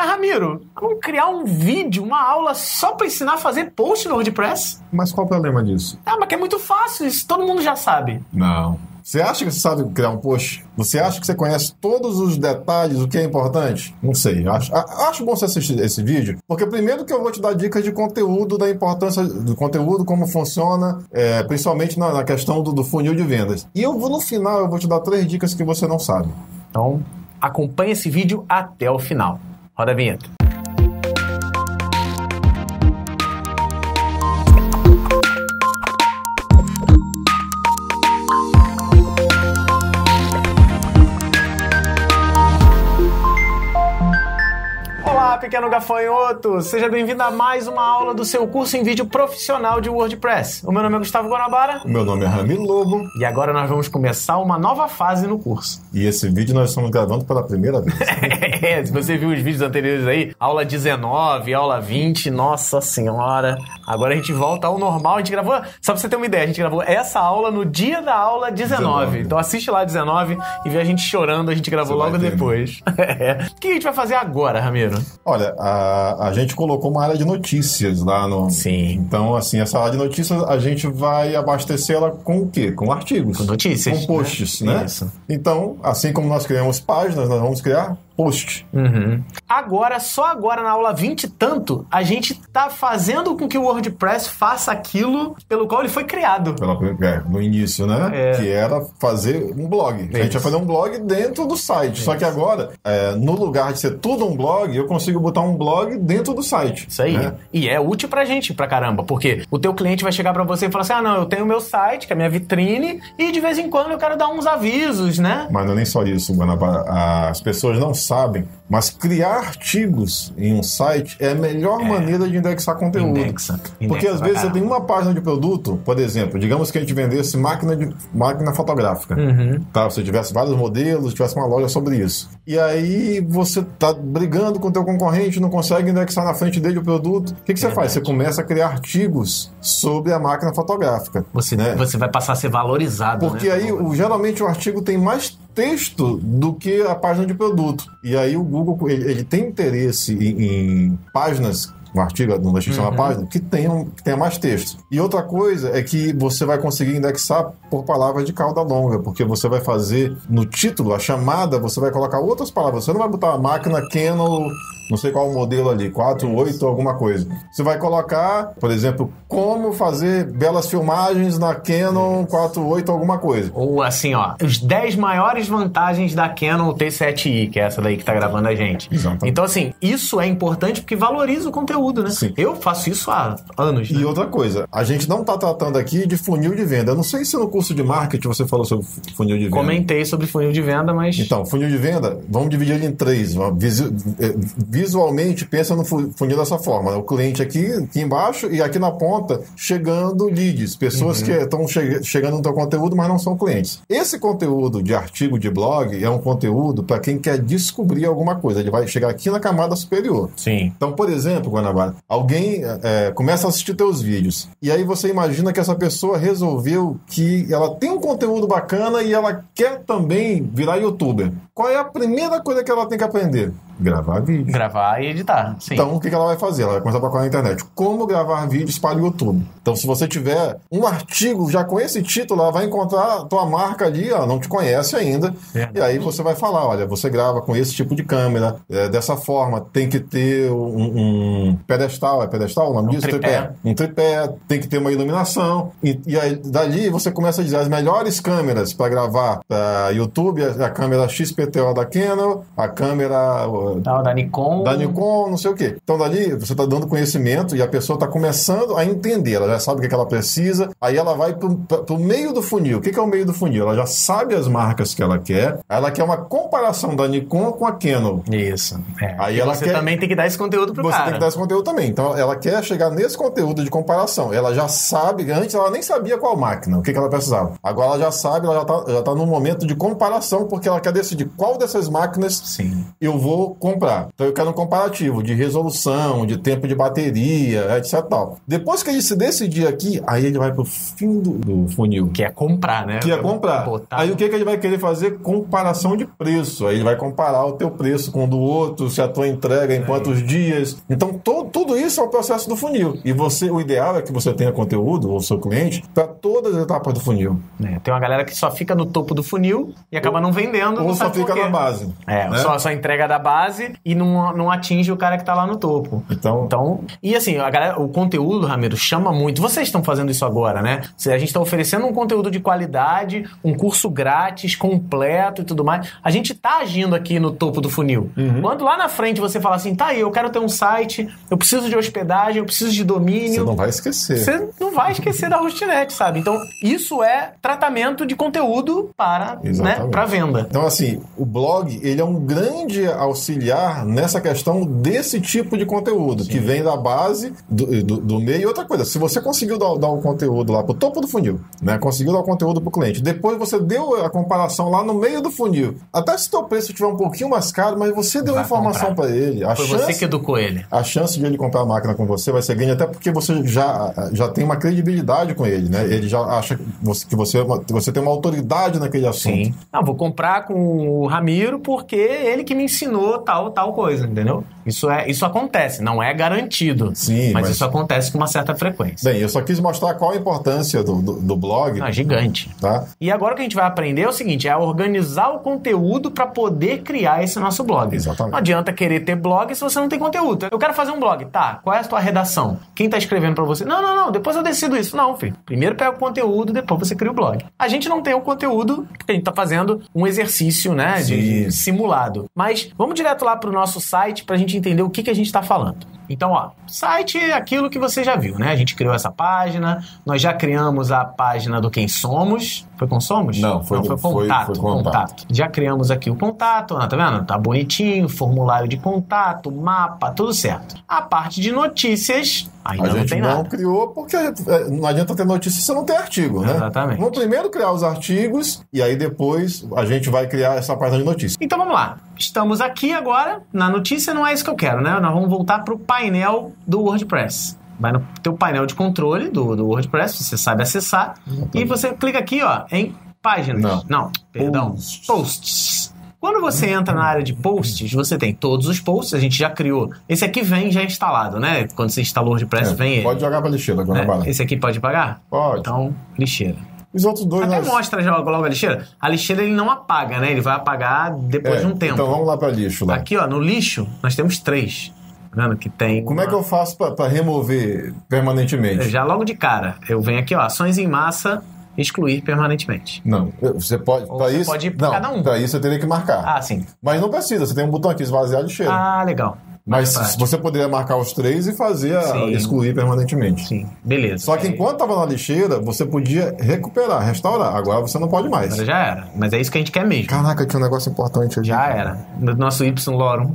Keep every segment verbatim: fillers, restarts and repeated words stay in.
Mas, Ramiro, vamos criar um vídeo, uma aula só pra ensinar a fazer post no WordPress? Mas qual o problema disso? Ah, mas que é muito fácil, isso todo mundo já sabe. Não. Você acha que você sabe criar um post? Você acha que você conhece todos os detalhes, o que é importante? Não sei. Acho, acho bom você assistir esse vídeo, porque primeiro que eu vou te dar dicas de conteúdo, da importância do conteúdo, como funciona, é, principalmente na, na questão do, do funil de vendas. E eu vou, no final, eu vou te dar três dicas que você não sabe. Então, acompanhe esse vídeo até o final. Roda a vinheta. Olá, pequeno gafanhoto! Seja bem-vindo a mais uma aula do seu curso em vídeo profissional de WordPress. O meu nome é Gustavo Guanabara. O meu nome é Ramiro Lobo. E agora nós vamos começar uma nova fase no curso. E esse vídeo nós estamos gravando pela primeira vez. É, se você viu os vídeos anteriores aí, aula dezenove, aula vinte, nossa senhora. Agora a gente volta ao normal. A gente gravou, só pra você ter uma ideia, a gente gravou essa aula no dia da aula dezenove. dezenove. Então assiste lá dezenove e vê a gente chorando, a gente gravou você logo depois. É. O que a gente vai fazer agora, Ramiro? Olha, a, a gente colocou uma área de notícias lá no... Sim. Então, assim, essa área de notícias, a gente vai abastecê-la com o quê? Com artigos. Com notícias. Com posts, né? né? Isso. Então, assim como nós criamos páginas, nós vamos criar post. Uhum. Agora, só agora na aula vinte e tanto, a gente tá fazendo com que o WordPress faça aquilo pelo qual ele foi criado. Pela, é, no início, né? É. Que era fazer um blog. Isso. A gente ia fazer um blog dentro do site. Isso. Só que agora, é, no lugar de ser tudo um blog, eu consigo botar um blog dentro do site. Isso aí. Né? E é útil pra gente, pra caramba. Porque o teu cliente vai chegar pra você e falar assim, ah, não, eu tenho o meu site, que é a minha vitrine, e de vez em quando eu quero dar uns avisos, né? Mas não é nem só isso, Guanabara. As pessoas não sabem, mas criar artigos em um site é a melhor é. maneira de indexar conteúdo. Indexa. Indexa Porque às vezes caramba. você tem uma página de produto, por exemplo, digamos que a gente vendesse máquina, de, máquina fotográfica. Uhum. Tá? Você tivesse vários modelos, tivesse uma loja sobre isso. E aí você tá brigando com o teu concorrente, não consegue indexar na frente dele o produto. O que, que você é faz? Verdade. Você começa a criar artigos sobre a máquina fotográfica. Você, né? você vai passar a ser valorizado. Porque né? aí, o, geralmente, o artigo tem mais texto do que a página de produto. E aí o Google ele, ele tem interesse em, em páginas, um artigo, não deixa de ser uma página, que tenha, que tenha mais texto. E outra coisa é que você vai conseguir indexar por palavras de cauda longa, porque você vai fazer no título, a chamada, você vai colocar outras palavras. Você não vai botar a máquina Canon, não sei qual o modelo ali, quatro, oito, alguma coisa. Você vai colocar, por exemplo, como fazer belas filmagens na Canon quatro, oito, alguma coisa. Ou assim, ó, os dez maiores vantagens da Canon T sete i, que é essa daí que tá gravando a gente. Exatamente. Então, assim, isso é importante porque valoriza o conteúdo, né? Sim. Eu faço isso há anos. E né? outra coisa, a gente não tá tratando aqui de funil de venda. Eu não sei se no curso de marketing você falou sobre funil de venda. Comentei sobre funil de venda, mas... Então, funil de venda, vamos dividir ele em três. Visualmente, pensa no funil dessa forma. O cliente aqui, aqui embaixo e aqui na ponta, chegando leads. Pessoas uhum. que estão che- chegando no teu conteúdo, mas não são clientes. Esse conteúdo de artigo de blog é um conteúdo para quem quer descobrir alguma coisa. Ele vai chegar aqui na camada superior. Sim. Então, por exemplo, Guanabara, alguém é, começa a assistir teus vídeos e aí você imagina que essa pessoa resolveu que ela tem um conteúdo bacana e ela quer também virar youtuber. Qual é a primeira coisa que ela tem que aprender? Gravar vídeo. Gravar e editar, sim. Então, o que ela vai fazer? Ela vai começar a procurar na internet. Como gravar vídeos para o YouTube. Então, se você tiver um artigo já com esse título, ela vai encontrar a tua marca ali, ó, não te conhece ainda. É. E aí você vai falar, olha, você grava com esse tipo de câmera, é, dessa forma, tem que ter um, um pedestal, é pedestal o nome um disso? Tripé. tripé. Um tripé, tem que ter uma iluminação. E, e aí, dali, você começa a dizer as melhores câmeras para gravar para YouTube, a, a câmera X P T O da Canon, a câmera... Não, da Nikon. Da Nikon, não sei o quê. Então, dali, você está dando conhecimento e a pessoa está começando a entender. Ela já sabe o que, é que ela precisa. Aí ela vai para o meio do funil. O que, que é o meio do funil? Ela já sabe as marcas que ela quer. Ela quer uma comparação da Nikon com a Canon. Isso. É. Aí e ela você quer... também tem que dar esse conteúdo pro você cara. Você tem que dar esse conteúdo também. Então, ela quer chegar nesse conteúdo de comparação. Ela já sabe... Antes, ela nem sabia qual máquina, o que, que ela precisava. Agora, ela já sabe, ela já está já tá num momento de comparação, porque ela quer decidir qual dessas máquinas Sim. eu vou comprar. Então eu quero um comparativo de resolução, de tempo de bateria, etc. Tal. Depois que ele se decidir aqui, aí ele vai pro fim do, do funil. Que é comprar, né? Que é comprar. Botar. Aí o que, que ele vai querer fazer? Comparação de preço. Aí ele vai comparar o teu preço com o do outro, se a tua entrega em quantos dias. Então to, tudo isso é o processo do funil. E você, o ideal é que você tenha conteúdo, ou seu cliente, para todas as etapas do funil. É, tem uma galera que só fica no topo do funil e acaba ou, não vendendo. Ou não só fica na base. É, né? só, só entrega da base e não, não atinge o cara que tá lá no topo. Então, então e assim, a galera, o conteúdo, Ramiro, chama muito. Vocês estão fazendo isso agora, né? A gente está oferecendo um conteúdo de qualidade, um curso grátis, completo e tudo mais. A gente tá agindo aqui no topo do funil. Uhum. Quando lá na frente você fala assim, tá aí, eu quero ter um site, eu preciso de hospedagem, eu preciso de domínio. Você não vai esquecer. Você não vai esquecer da Hostnet, sabe? Então, isso é tratamento de conteúdo para, né, para venda. Então, assim, o blog, ele é um grande auxiliar nessa questão desse tipo de conteúdo, Sim. que vem da base, do, do, do meio. E outra coisa, se você conseguiu dar, dar o conteúdo lá pro topo do funil, né? Conseguiu dar o conteúdo pro cliente, depois você deu a comparação lá no meio do funil. Até se o teu preço estiver um pouquinho mais caro, mas você deu vai informação para ele. A Foi chance, você que educou ele. A chance de ele comprar a máquina com você vai ser grande, até porque você já, já tem uma credibilidade com ele, né? Ele já acha que você, que você, você tem uma autoridade naquele assunto. Sim. Não, vou comprar com o Ramiro porque ele que me ensinou tal, tal coisa, entendeu? Isso, é, isso acontece, não é garantido. Sim, mas, mas isso acontece com uma certa frequência. Bem, eu só quis mostrar qual a importância do, do, do blog. Ah, gigante. Tá? E agora o que a gente vai aprender é o seguinte, é organizar o conteúdo para poder criar esse nosso blog. Exatamente. Não adianta querer ter blog se você não tem conteúdo. Eu quero fazer um blog, tá? Qual é a tua redação? Quem tá escrevendo para você? Não, não, não, depois eu decido isso. Não, filho. Primeiro pega o conteúdo, depois você cria o blog. A gente não tem o conteúdo porque a gente tá fazendo um exercício, né, de, de simulado. Mas vamos direto lá pro nosso site pra gente entender o que, que a gente tá falando. Então, ó, site é aquilo que você já viu, né? A gente criou essa página, nós já criamos a página do Quem Somos. Foi com Somos? Não, foi, Não, foi, foi, contato, foi, foi contato. contato. Já criamos aqui o contato, tá vendo? Tá bonitinho, formulário de contato, mapa, tudo certo. A parte de notícias, ainda a não tem nada. A nada. gente não criou porque não adianta ter notícia se você não tem artigo, né? Exatamente. Vamos primeiro criar os artigos e aí depois a gente vai criar essa página de notícias. Então vamos lá. Estamos aqui agora, na notícia não é isso que eu quero, né? Nós vamos voltar para o painel do WordPress. Vai no teu painel de controle do, do WordPress, você sabe acessar, e você clica aqui, ó, em páginas. Não, não perdão. Posts. Posts. Quando você entra na área de posts, você tem todos os posts, a gente já criou. Esse aqui vem já instalado, né? Quando você instala o WordPress, É, vem ele. pode jogar para lixeira agora, É, esse aqui pode pagar? Pode. Então, lixeira. Os outros dois Até nós... mostra já logo a lixeira. A lixeira ele não apaga, né? Ele vai apagar depois É, de um tempo. então vamos lá para lixo lá. Aqui, ó, no lixo, nós temos três. Tá vendo que tem... Como uma... é que eu faço para remover permanentemente? Já logo de cara, eu venho aqui, ó, ações em massa, excluir permanentemente. Não, você pode... Ou Para você isso, pode ir pra não, cada um. Para isso você teria que marcar. Ah, sim. Mas não precisa, você tem um botão aqui, esvaziar a lixeira. Ah, legal. Mas prático. você poderia marcar os três e fazer a Sim. excluir permanentemente. Sim, beleza. Só que enquanto estava na lixeira, você podia recuperar, restaurar. Agora você não pode mais. Agora já era. Mas é isso que a gente quer mesmo. Caraca, tinha um negócio importante ali. Já era. No nosso Y Lorum.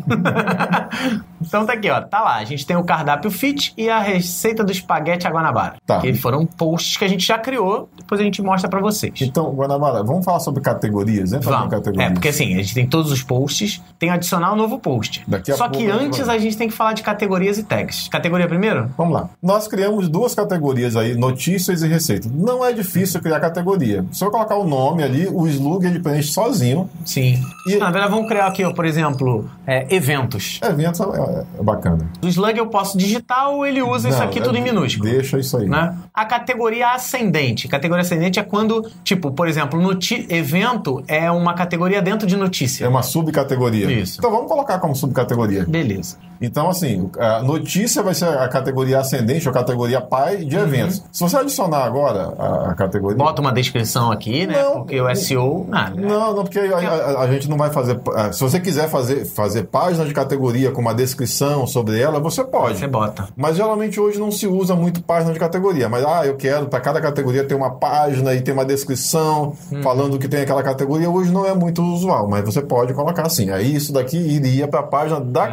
Então tá aqui, ó. Tá lá. A gente tem o cardápio fit e a receita do espaguete à Guanabara. Tá. Que foram posts que a gente já criou. Depois a gente mostra pra vocês. Então, Guanabara, vamos falar sobre categorias, né? Vamos. Categorias. É, porque assim, a gente tem todos os posts, tem adicionar um novo post. Daqui a Só pouco que a gente antes vai. a gente tem que falar de categorias e tags. Categoria primeiro? Vamos lá. Nós criamos duas categorias aí, notícias e receitas. Não é difícil criar categoria. Se eu colocar o nome ali, o slug ele preenche sozinho. Sim. E- Na verdade, vamos criar aqui, ó, por exemplo, é, eventos. Eventos é, é bacana. O slug eu posso digitar ou ele usa isso Não, aqui é- tudo em minúsculo. Deixa isso aí. Né? A categoria ascendente. Categoria ascendente é quando, tipo, por exemplo, noti- evento é uma categoria dentro de notícia. É uma subcategoria. Isso. Então vamos colocar como subcategoria. Beleza. Então, assim, a notícia vai ser a categoria ascendente ou categoria pai de eventos. Se você adicionar agora a, a categoria... Bota uma descrição aqui, né? Não. Porque o S E O... Ah, Não, não, porque a, a- a gente não vai fazer... ah, Se você quiser fazer, fazer página de categoria com uma descrição sobre ela, você pode. Você bota. Mas geralmente hoje não se usa muito página de categoria. Mas, ah, eu quero para cada categoria ter uma página e ter uma descrição falando que tem aquela categoria. Hoje não é muito usual, mas você pode colocar assim. Aí isso daqui iria para a página da categoria.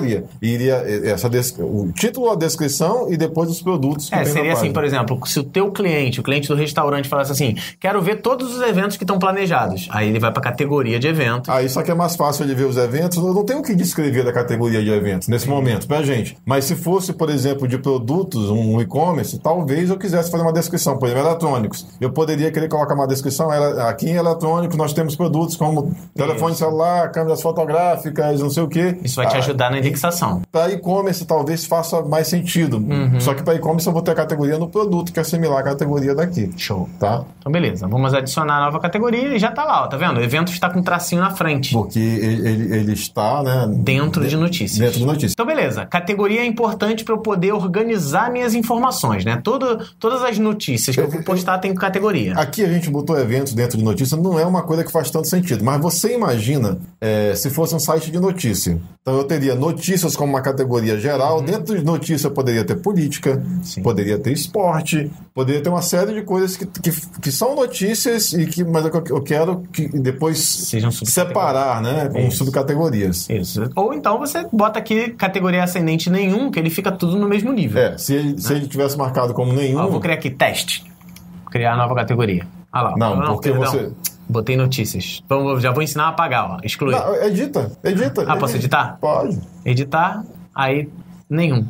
categoria. E iria essa des... o título, a descrição e depois os produtos que É, tem seria na assim, página. por exemplo, se o teu cliente, o cliente do restaurante falasse assim, quero ver todos os eventos que estão planejados. Aí ele vai pra categoria de eventos. Aí só que é mais fácil ele ver os eventos. Eu não tenho o que descrever da categoria de eventos nesse momento pra gente. Mas se fosse, por exemplo, de produtos, um e-commerce, talvez eu quisesse fazer uma descrição. Por exemplo, eletrônicos. Eu poderia querer colocar uma descrição. Aqui em eletrônicos nós temos produtos como telefone celular, câmeras fotográficas, não sei o quê. Isso vai te ajudar na indexação. Para e-commerce talvez faça mais sentido. Uhum. Só que para e-commerce eu vou ter a categoria no produto, que é similar à categoria daqui. Show. Tá? Então beleza, vamos adicionar a nova categoria e já tá lá, ó, tá vendo? O evento está com um tracinho na frente. Porque ele, ele, ele está, né, dentro de notícias. Dentro de notícias. Então beleza, categoria é importante para eu poder organizar minhas informações, né? Todo, todas as notícias que eu vou postar tem categoria. Aqui a gente botou eventos dentro de notícias, não é uma coisa que faz tanto sentido, mas você imagina é, se fosse um site de notícia. Então eu teria notícias como uma categoria geral, uhum. Dentro de notícia poderia ter política, Sim. poderia ter esporte, poderia ter uma série de coisas que, que, que são notícias, e que, mas eu, eu quero que depois Sejam separar, né, com Isso. subcategorias. Isso. Ou então você bota aqui categoria ascendente nenhum, que ele fica tudo no mesmo nível. É, se ele, né? se ele tivesse marcado como nenhum... Ó, eu vou criar aqui teste. Criar a nova categoria. Ah lá. Não, não porque perdão. você... Botei notícias. Vamos, já vou ensinar a apagar, ó. Excluir. Não, edita, edita. Ah, posso editar? Pode. Editar, aí nenhum.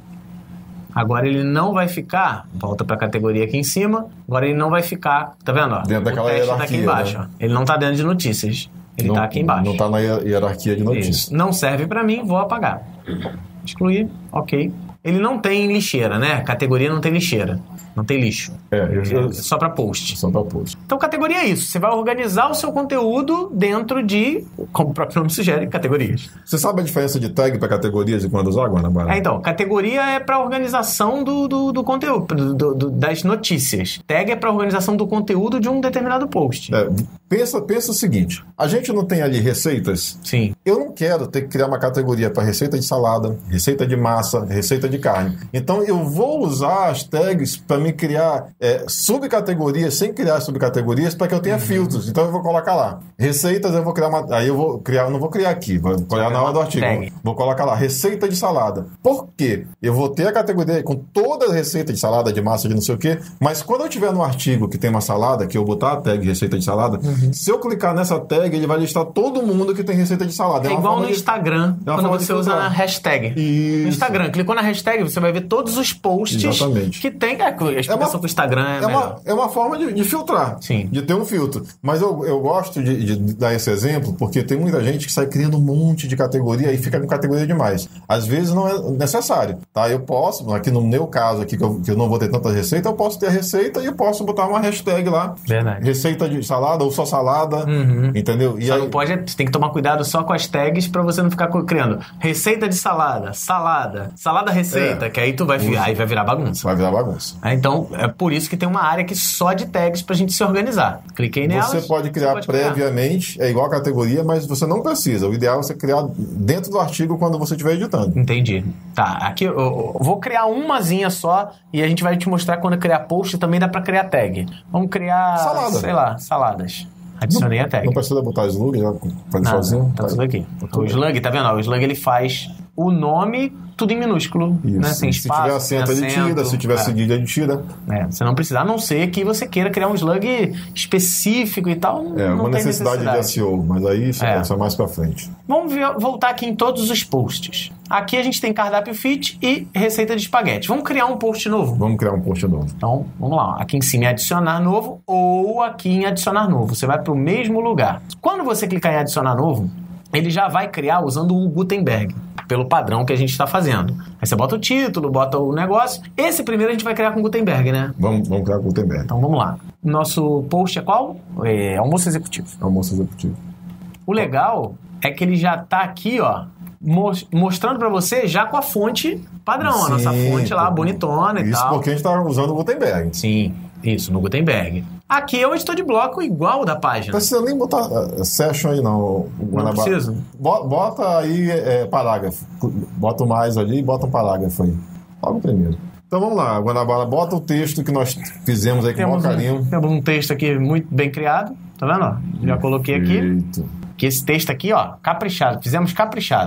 Agora ele não vai ficar, volta para a categoria aqui em cima, agora ele não vai ficar, tá vendo? Ó, dentro daquela teste hierarquia, tá aqui embaixo, né? ó. Ele não tá dentro de notícias, ele não, tá aqui embaixo. Não tá na hierarquia de notícias. Isso. Não serve para mim, vou apagar. Excluir, ok. Ele não tem lixeira, né? Categoria não tem lixeira. Não tem lixo. É, eu, eu, é só para post. Só para post. Então, categoria é isso. Você vai organizar o seu conteúdo dentro de, como o próprio nome sugere, categorias. Você sabe a diferença de tag para categorias e quando usar agora, Guanabara? É, então, categoria é para organização do, do, do conteúdo, do, do, das notícias. Tag é para organização do conteúdo de um determinado post. É, pensa, pensa o seguinte, a gente não tem ali receitas? Sim. Eu não quero ter que criar uma categoria para receita de salada, receita de massa, receita de carne. Então, eu vou usar as tags para me criar é, subcategorias, sem criar subcategorias, para que eu tenha uhum. filtros. Então eu vou colocar lá. Receitas, eu vou criar uma. Aí eu vou criar, eu não vou criar aqui, vou criar na hora do artigo. Tag. Vou colocar lá, receita de salada. Por quê? Eu vou ter a categoria com toda a receita de salada, de massa, de não sei o quê, mas quando eu tiver no artigo que tem uma salada, que eu botar a tag receita de salada, uhum. se eu clicar nessa tag, ele vai listar todo mundo que tem receita de salada. É, é igual no de... Instagram, é quando você usa a hashtag. Isso. No Instagram, clicou na hashtag, você vai ver todos os posts Exatamente. que tem. É, a explicação com o Instagram é, é uma É uma forma de, de filtrar. Sim. De ter um filtro. Mas eu, eu gosto de, de dar esse exemplo porque tem muita gente que sai criando um monte de categoria e fica com categoria demais. Às vezes não é necessário. Tá? Eu posso, aqui no meu caso, aqui, que, eu, que eu não vou ter tanta receita, eu posso ter a receita e eu posso botar uma hashtag lá. Verdade. Receita de salada ou só salada. Uhum. Entendeu? E só aí... não pode, você tem que tomar cuidado só com as tags pra você não ficar criando receita de salada, salada, salada receita, é. que aí tu vai, vir, aí vai virar bagunça. Vai virar bagunça. É, então, é por isso que tem uma área aqui só de tags pra gente se organizar. Cliquei nelas. Você pode criar você pode previamente, criar. É igual a categoria, mas você não precisa. O ideal é você criar dentro do artigo quando você estiver editando. Entendi. Tá, aqui eu, eu vou criar umazinha só e a gente vai te mostrar quando criar post também dá pra criar tag. Vamos criar, Salada. sei lá, saladas. Adicionei não, a tag. Não precisa botar slug, já fazer sozinho. Tá tudo aqui. O slug, tá vendo? O slug ele faz o nome tudo em minúsculo, isso. né? Sem se espaço, tiver acento, ele tira. Se tiver é. cedilha, ele tira. É, você não precisa, a não ser que você queira criar um slug específico e tal. É, não uma tem necessidade, necessidade de S E O, mas aí isso é. é mais pra frente. Vamos ver, voltar aqui em todos os posts. Aqui a gente tem cardápio fit e receita de espaguete. Vamos criar um post novo? Vamos criar um post novo. Então, vamos lá. Aqui em cima é adicionar novo ou aqui em adicionar novo. Você vai para o mesmo lugar. Quando você clicar em adicionar novo, ele já vai criar usando o Gutenberg, pelo padrão que a gente está fazendo. Aí você bota o título, bota o negócio. Esse primeiro a gente vai criar com o Gutenberg, né? Vamos, vamos criar com o Gutenberg. Então vamos lá. Nosso post é qual? É almoço executivo. Almoço executivo. O legal é que ele já está aqui, ó, mostrando para você já com a fonte padrão. Sim, a nossa fonte lá, bonitona e isso tal. Isso porque a gente está usando o Gutenberg. Sim, isso, no Gutenberg. Aqui é o editor de bloco igual o da página. Não precisa nem botar uh, session aí, não. Não precisa. Bota aí é, parágrafo. Bota o mais ali e bota um parágrafo aí. Logo primeiro. Então vamos lá, Guanabara, bota o texto que nós fizemos aí com o maior carinho. Um, temos um texto aqui muito bem criado. Tá vendo? Ó? Já coloquei aqui. Que esse texto aqui, ó, caprichado. Fizemos caprichado.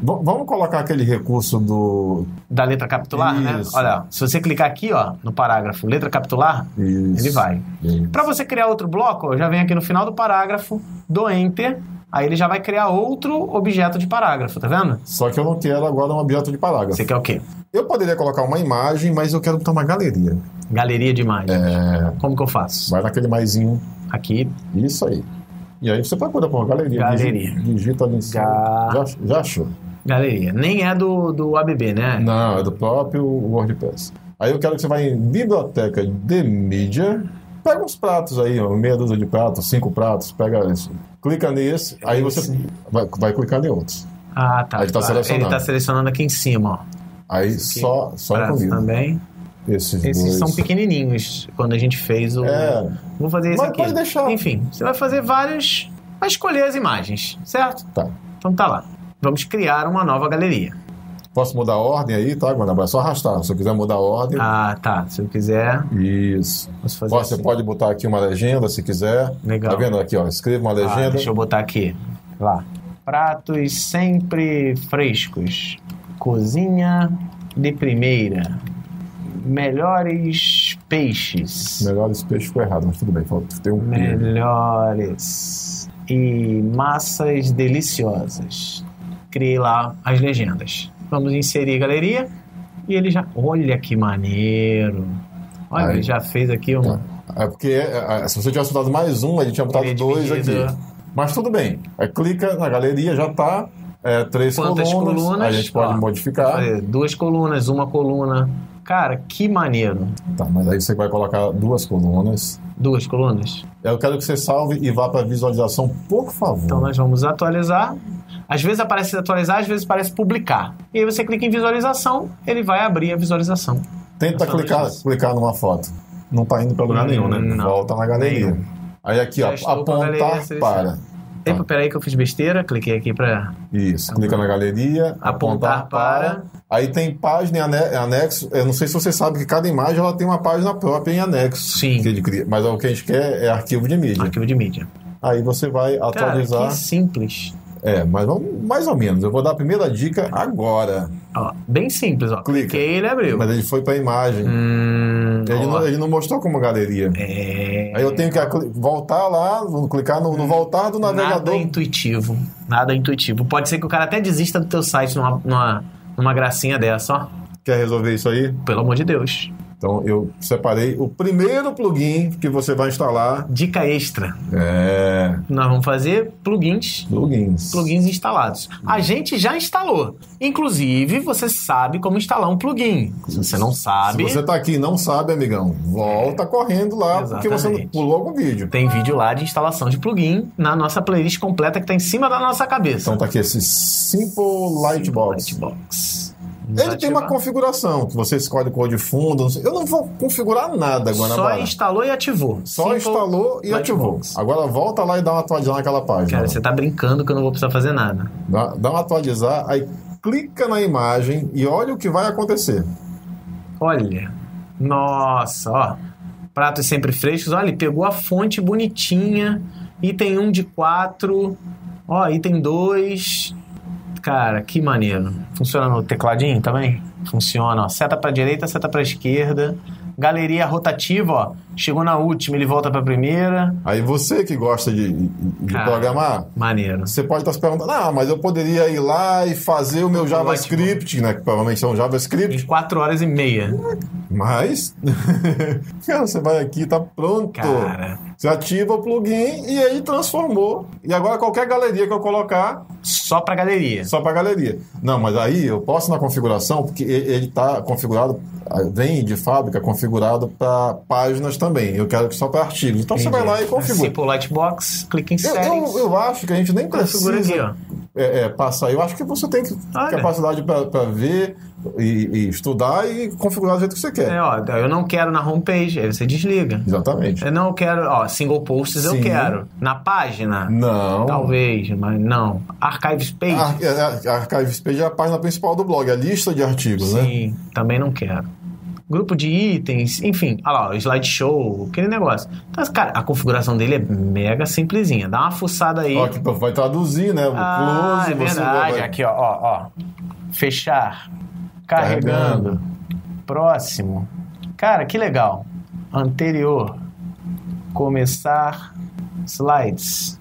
V- vamos colocar aquele recurso do... Da letra capitular, né? Isso. Olha, se você clicar aqui, ó, no parágrafo letra capitular, Isso. ele vai. Isso. Para você criar outro bloco, ó, já vem aqui no final do parágrafo, do Enter, aí ele já vai criar outro objeto de parágrafo, tá vendo? Só que eu não quero agora um objeto de parágrafo. Você quer o quê? Eu poderia colocar uma imagem, mas eu quero botar uma galeria. Galeria de imagens. É... Como que eu faço? Vai naquele maisinho. Aqui, Isso aí. E aí você pode poder pôr uma galeria. Galeria. Digita, digita ali em cima. Ga- Já, já achou? galeria. Nem é do, do A B B, né? Não, é do próprio WordPress. Aí eu quero que você vá em biblioteca de mídia, pega uns pratos aí, ó, meia dúzia de pratos, cinco pratos, pega isso. Clica nesse, aí você vai, vai clicar em outros. Ah, tá. Aí ele tá selecionando. Ele tá selecionando aqui em cima, ó. Aí só, só Pratos incluído. também. Esses, Esses dois. são pequenininhos, quando a gente fez o... É. Vou fazer esse Mas aqui. pode deixar. Enfim, você vai fazer vários... Vai escolher as imagens, certo? Tá. Então tá lá. Vamos criar uma nova galeria. Posso mudar a ordem aí, tá, Guanabara? É só arrastar. Se eu quiser mudar a ordem. Ah, tá. Se eu quiser, Isso. posso fazer Pode- Você assim. pode botar aqui uma legenda, se quiser. Legal. Tá vendo aqui, ó? Escreva uma Ah, legenda. deixa eu botar aqui. Lá. Pratos sempre frescos. Cozinha de primeira. Melhores peixes. Melhores peixes ficou errado, mas tudo bem. falta- Tem um P. Melhores. E massas deliciosas. Criei lá as legendas. Vamos inserir galeria. E ele já... Olha que maneiro. Olha, Aí. ele já fez aqui um... É porque é, é, se você tivesse botado mais um, ele tinha botado Ele é dois dividido. aqui. Mas tudo bem. Aí clica na galeria, já tá é, três Quantas colunas. colunas? A gente pode Ó, modificar. fazer duas colunas, uma coluna. Cara, que maneiro. Tá, mas aí você vai colocar duas colunas. Duas colunas. Eu quero que você salve e vá para visualização, por favor. Então nós vamos atualizar. Às vezes aparece atualizar, às vezes aparece publicar. E aí você clica em visualização, ele vai abrir a visualização. Tenta Essa clicar, notícia. clicar numa foto. Não tá indo para lugar Hum, nenhum, né? não. Volta na galeria. Nenhum. Aí aqui, Já ó, estou com a galeria apontar selecionada. para. Epa, peraí que eu fiz besteira. Cliquei aqui pra... Isso, clica na galeria, Apontar para. Aí tem página em ane- anexo. Eu não sei se você sabe que cada imagem ela tem uma página própria em anexo. Sim. Que ele cria. Mas o que a gente quer é arquivo de mídia. Arquivo de mídia. Aí você vai Cara, atualizar. que simples. É, mas vamos, mais ou menos. Eu vou dar a primeira dica agora. Ó, bem simples, ó. Clica. Cliquei e ele abriu. Mas ele foi para a imagem. Hum, ele, ó. não, ele não mostrou como galeria. É... Aí eu tenho que acli- voltar lá, vou clicar no, no voltar do Nada navegador. intuitivo. Nada intuitivo. Pode ser que o cara até desista do teu site numa, numa, numa gracinha dessa, ó. Quer resolver isso aí? Pelo amor de Deus. Então eu separei o primeiro plugin que você vai instalar. Dica extra. É. Nós vamos fazer plugins. Plugins. Plugins instalados. A gente já instalou. Inclusive, você sabe como instalar um plugin. Se você não sabe, Se você tá aqui e não sabe, amigão, volta correndo lá, porque você Exatamente. pulou algum vídeo. tem vídeo lá de instalação de plugin na nossa playlist completa que tá em cima da nossa cabeça. Então tá aqui esse Simple Lightbox. Lightbox. Vamos Ele tem uma ativar. configuração, que você escolhe cor de fundo. Não sei. Eu não vou configurar nada, Só Guanabara. instalou e ativou. Só Simple instalou e ativou. Lightbox. Agora volta lá e dá uma atualizada naquela página. Cara, lá. você tá brincando que eu não vou precisar fazer nada. Dá, dá uma atualizar, aí clica na imagem e olha o que vai acontecer. Olha. Nossa, ó. Pratos sempre frescos. Olha, ele pegou a fonte bonitinha. Item um de quatro. Ó, item dois. Cara, que maneiro. Funciona no tecladinho também? Funciona, ó. Seta pra direita, seta pra esquerda. Galeria rotativa, ó. Chegou na última, ele volta pra primeira. Aí você que gosta de, de Cara, programar, Maneiro. você pode estar se perguntando, ah, mas eu poderia ir lá e fazer o meu JavaScript, né? Que provavelmente é um Em JavaScript. quatro horas e meia. Mas, cara, você vai aqui, tá pronto. Cara. Você ativa o plugin e aí transformou. E agora qualquer galeria que eu colocar, Só pra galeria. só para galeria. Não, mas aí eu posso na configuração, porque e- ele está configurado, vem de fábrica configurado para páginas também. Eu quero que só para artigos. Então você vai lá e configura. Simple Lightbox, clica em Eu, Settings. eu, eu acho que a gente nem Configura precisa aqui, ó. é, é, passar. Eu acho que você tem que- Olha. capacidade para ver e, e estudar e configurar do jeito que você quer. É, ó, eu não quero na homepage, aí você desliga. Exatamente. Eu não quero, ó, single posts eu Sim. quero. Na página? Não. Talvez, mas não. Archives page? Ar- é, a Archives Page é a página principal do blog, a lista de artigos, né? Sim, também não quero. grupo de itens, enfim, olha lá, o slideshow, aquele negócio. Então, cara, a configuração dele é mega simplesinha. Dá uma fuçada aí. Ó, que vai traduzir, né? O ah, close, é verdade. Vai... Aqui, ó, ó, ó. Fechar. Carregando. Carregando. Próximo. Cara, que legal. Anterior. Começar. Slides.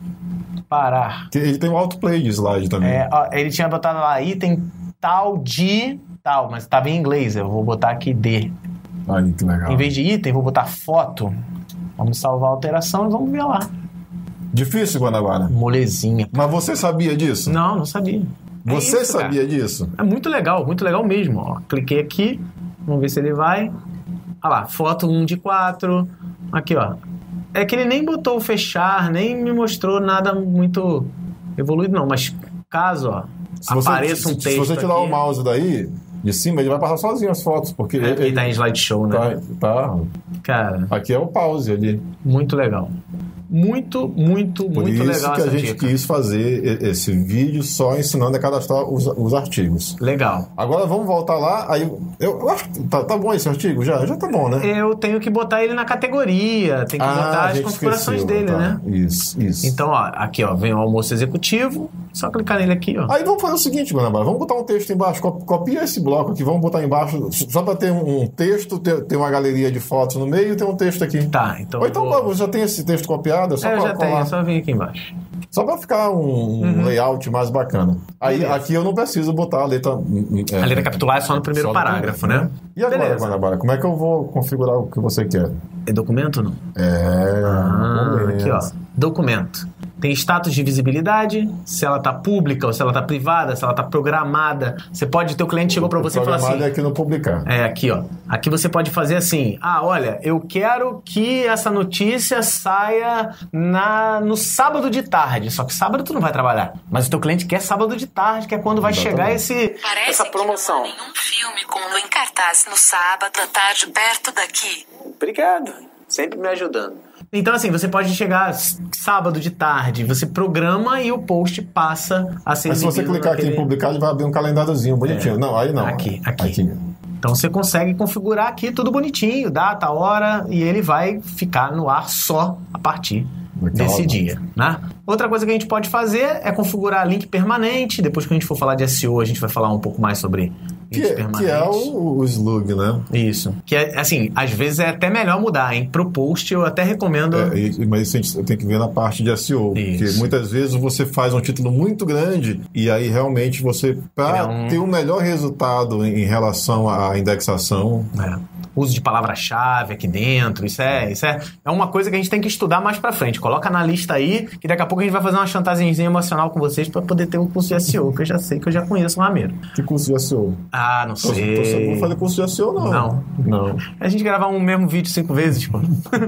Parar. Ele tem um autoplay de slide também. É, ó, ele tinha botado lá item tal de tal, mas estava em inglês. Eu vou botar aqui D. Aí, que legal. Em vez de item, vou botar foto. Vamos salvar a alteração e vamos ver lá. Difícil, Guanabara. Molezinha. Mas você sabia disso? Não, não sabia. Você é isso, sabia cara. disso? É muito legal, muito legal mesmo. Ó, cliquei aqui, vamos ver se ele vai. Olha lá, foto um de quatro. Aqui, ó. É que ele nem botou o fechar, nem me mostrou nada muito evoluído, não. Mas caso, ó, se apareça você, um texto Se você tirar aqui, o mouse daí, de cima, ele vai passar sozinho as fotos. Porque é, ele, ele tá em slideshow, né? Tá, tá. Cara, aqui é o pause ali. Muito legal. Muito, muito, Por muito isso legal que a essa gente dica. quis fazer esse vídeo só ensinando a cadastrar os, os artigos. Legal. Agora vamos voltar lá. Aí, eu, eu acho que tá, tá bom esse artigo? Já? Já tá bom, né? Eu tenho que botar ele na categoria, tem que ah, botar as configurações esqueceu, dele, tá. né? Isso, isso. Então, ó, aqui, ó, vem o almoço executivo, só clicar nele aqui, ó. Aí vamos fazer o seguinte, Guanabara, vamos botar um texto embaixo, copia esse bloco aqui, vamos botar embaixo, só para ter um texto, ter, ter uma galeria de fotos no meio e ter um texto aqui. Tá, então... Ou então vou... você já tem esse texto copiado, é só é, eu pra já tenho, colar. é só vir aqui embaixo. Só para ficar um, um uhum. layout mais bacana. Aí Beleza. Aqui eu não preciso botar a letra... É, a letra capitular é só no primeiro só parágrafo, no... né? E agora, Beleza. Guanabara, como é que eu vou configurar o que você quer? É documento ou não? É... Ah, aqui, ó. Documento. Tem status de visibilidade, se ela tá pública ou se ela tá privada, se ela tá programada. Você pode, teu cliente chegou para você e falou assim... Programada é aqui no publicar. É, aqui, ó. Aqui você pode fazer assim, ah, olha, eu quero que essa notícia saia na, no sábado de tarde. Só que sábado tu não vai trabalhar. Mas o teu cliente quer sábado de tarde, que é quando vai Exatamente. chegar esse, Parece essa promoção. Que não há nenhum filme com em cartaz no sábado à tarde perto daqui. Obrigado. Sempre me ajudando. Então, assim, você pode chegar sábado de tarde, você programa e o post passa a ser Mas se você clicar naquele... aqui em publicar, ele vai abrir um calendáriozinho bonitinho. É. Não, aí não. Aqui, aqui, aqui. Então, você consegue configurar aqui tudo bonitinho, data, hora, e ele vai ficar no ar só a partir desse hora. dia, né? Outra coisa que a gente pode fazer é configurar link permanente. Depois que a gente for falar de S E O, a gente vai falar um pouco mais sobre que, que é o, o slug, né? Isso. Que é, assim, às vezes é até melhor mudar, hein? Pro post eu até recomendo... É, mas isso a gente tem que ver na parte de S E O. Isso. Porque muitas vezes você faz um título muito grande e aí realmente você, para um... ter o um melhor resultado em relação à indexação... É. Uso de palavra-chave aqui dentro, isso é, isso é, é uma coisa que a gente tem que estudar mais pra frente. Coloca na lista aí, que daqui a pouco a gente vai fazer uma chantagemzinha emocional com vocês pra poder ter um curso de S E O, que eu já sei que eu já conheço o Ramiro. Que curso de S E O? Ah, não sei. Você não vou fazer curso de S E O, não. Não. Não. A gente gravar um mesmo vídeo cinco vezes, pô.